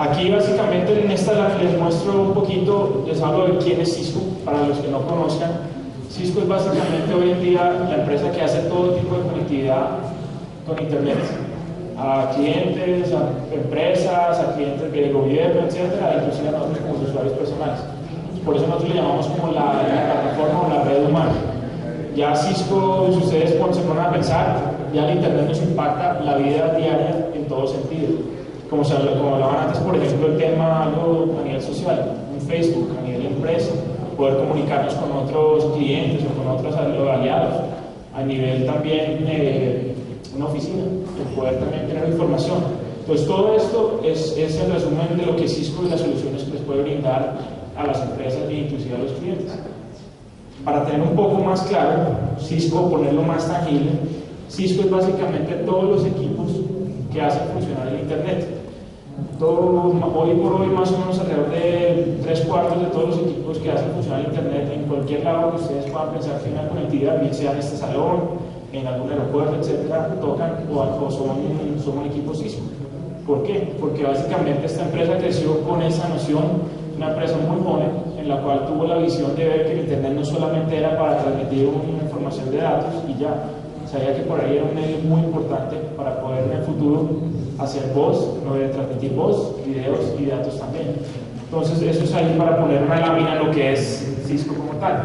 Aquí básicamente en esta les muestro un poquito, les hablo de quién es Cisco, para los que no conozcan. Cisco es básicamente hoy en día la empresa que hace todo tipo de conectividad con Internet, a clientes, a empresas, a clientes del gobierno, etcétera, inclusive a nosotros como usuarios personales. Por eso nosotros le llamamos como la plataforma o la red humana. Ya Cisco, si ustedes se ponen a pensar, ya el Internet nos impacta la vida diaria en todo sentido. Como hablaban antes, por ejemplo, el tema algo a nivel social, un Facebook, a nivel empresa, poder comunicarnos con otros clientes o con otros aliados, a nivel también una oficina, el poder también tener información. Entonces todo esto es el resumen de lo que Cisco y las soluciones que les puede brindar a las empresas e inclusive a los clientes. Para tener un poco más claro, Cisco, ponerlo más tangible, Cisco es básicamente todos los equipos que hacen funcionar el Internet. Hoy por hoy más o menos alrededor de 3/4 de todos los equipos que hacen funcionar el Internet en cualquier lado que ustedes puedan pensar que hay una conectividad, bien sea en este salón, en algún aeropuerto, etcétera, tocan o son equipos Cisco. ¿Por qué? Porque básicamente esta empresa creció con esa noción, una empresa muy joven, en la cual tuvo la visión de ver que el Internet no solamente era para transmitir una información de datos y ya, sabía que por ahí era un medio muy importante para poder en el futuro hacer voz, transmitir voz, videos y datos también. Entonces eso es ahí para poner una lámina en lo que es Cisco como tal.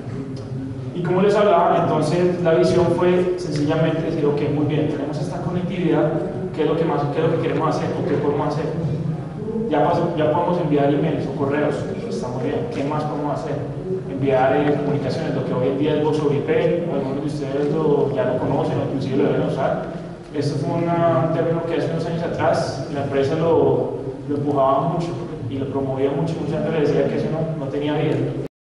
Y como les hablaba, entonces la visión fue sencillamente decir, ok, muy bien, tenemos esta conectividad, ¿qué es lo que queremos hacer o qué podemos hacer? Ya podemos enviar emails o correos, estamos bien, ¿qué más podemos hacer? Enviar comunicaciones, lo que hoy en día es voz sobre IP, algunos de ustedes ya lo conocen o inclusive lo deben usar. Esto fue un término que hace unos años atrás la empresa lo empujaba mucho y lo promovía mucho, mucha gente le decía que eso no tenía vida.